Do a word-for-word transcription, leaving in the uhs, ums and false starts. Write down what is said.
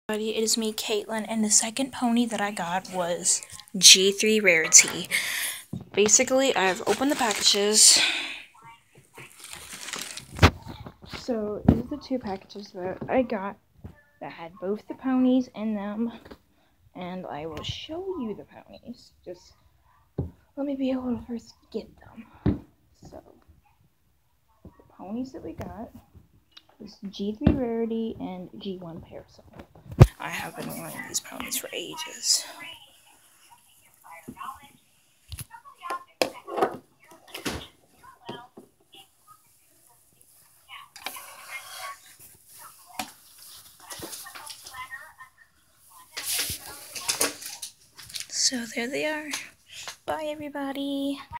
It is me, Caitlin, and the second pony that I got was G three Rarity. Basically, I've opened the packages. So, these are the two packages that I got that had both the ponies in them. And I will show you the ponies. Just let me be able to first get them. So, the ponies that we got was G three Rarity and G one Parasol. I have been wanting these ponies for ages. So there they are. Bye, everybody.